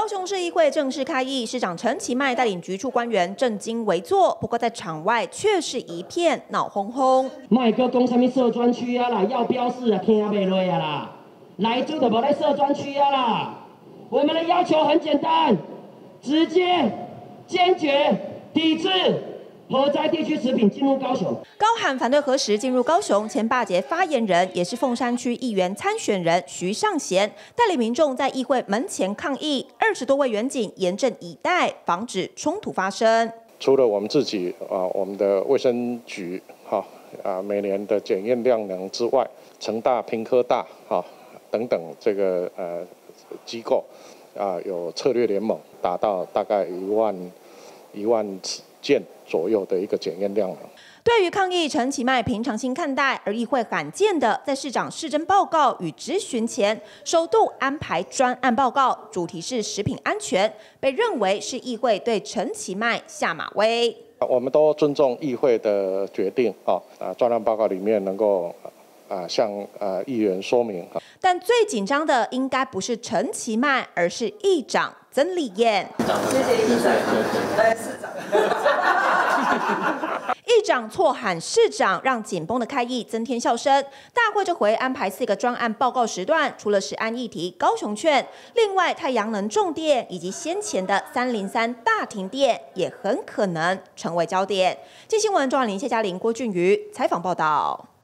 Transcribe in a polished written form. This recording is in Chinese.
高雄市议会正式开议，市长陈其迈带领局处官员正襟危坐，不过在场外却是一片闹哄哄。 卖个讲什么设专区啊啦，要标示啊，听不落啊啦，来住的无在设专区啊啦。我们的要求很简单，直接、坚决抵制核灾地区食品进入高雄。 高喊反对核食进入高雄，前霸捷发言人也是凤山区议员参选人徐尚贤，带领民众在议会门前抗议，20多位员警严阵以待，防止冲突发生。 除了我们自己我们的卫生局每年的检验量能之外，成大、屏科大等等这个机构有策略联盟，达到大概1万件左右的一个检验量能。 对于抗议，陈其迈平常心看待，而议会罕见的在市长市政报告与质询前，首度安排专案报告，主题是食品安全，被认为是议会对陈其迈下马威。 我们都尊重议会的决定专案报告里面能够向议员说明。 但最紧张的应该不是陈其迈，而是议长曾丽燕。 谢谢议长，市长。 议长错喊市长，让紧绷的开议增添笑声。大会这回安排4个专案报告时段，除了食安议题、高雄券，另外太阳能重电以及先前的303大停电，也很可能成为焦点。今新闻中央林谢嘉玲、郭俊瑜采访报道。